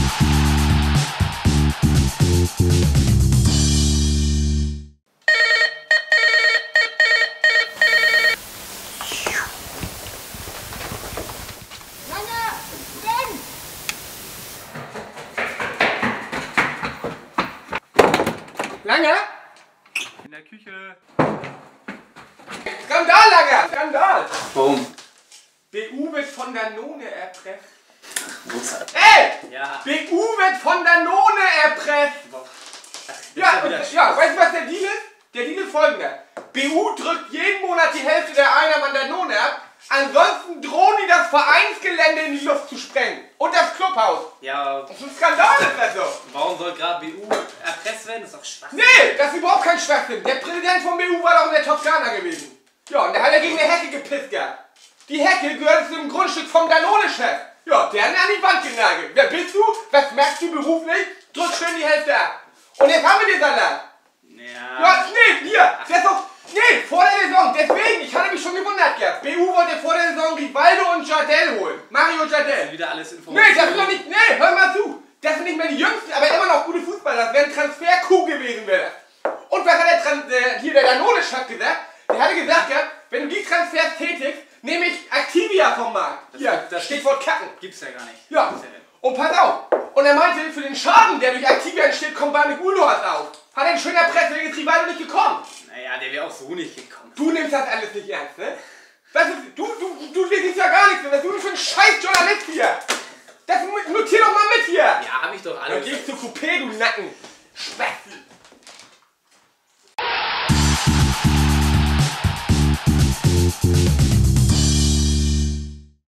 Lange? In der Küche. Skandal, Lange! Skandal! Warum? BU wird von Danone erpresst. Mozart. Ey! Ja. BU wird von Danone erpresst! Ja, weißt du, was der Deal ist? Der Deal ist folgender. BU drückt jeden Monat die Hälfte der Einnahmen an Danone ab. Ansonsten drohen die, das Vereinsgelände in die Luft zu sprengen. Und das Clubhaus. Ja. Das ist ein Skandal, ist das so. Warum soll gerade BU erpresst werden? Das ist doch Schwachsinn. Nee, das ist überhaupt kein Schwachsinn. Der Präsident von BU war doch in der Toskana gewesen. Ja, und der hat ja gegen eine Hecke gepisst gehabt. Die Hecke gehört zu dem Grundstück vom Danone-Chef. Ja, der hat ihn an die Wand genagelt. Wer bist du? Was merkst du beruflich? Drück schön die Hälfte ab. Und jetzt haben wir den Salat. Ja. Ja, nee, hier. Der ist doch... Nee, vor der Saison. Deswegen, ich hatte mich schon gewundert gehabt. BU wollte vor der Saison Rivaldo und Jardel holen. Mario Jardel. Das sind wieder alles Informationen. Nee, das sind doch nicht... Nee, hör mal zu. Das sind nicht mehr die Jüngsten, aber immer noch gute Fußballer. Das wäre ein Transfer-Coup gewesen, wäre das. Und was hat der Danone-Chef gesagt? Der hatte gesagt, ja, wenn du die Transfers tätigst, nehme ich Activia vom Markt. Das Stichwort Kacken. Gibt's ja gar nicht. Ja. Und pass auf. Und er meinte, für den Schaden, der durch Activia entsteht, kommt Barnik Ulohas auf. Hat ein schöner Presse, ist Rivaldo nicht gekommen. Naja, der wäre auch so nicht gekommen. Du nimmst das alles nicht ernst, ne? Das ist, du siehst ja gar nichts mehr. Was bist du für ein scheiß Journalist hier? Das notier doch mal mit hier. Ja, hab ich doch alles. Dann gehst du Coupé, du Nacken. Spasti.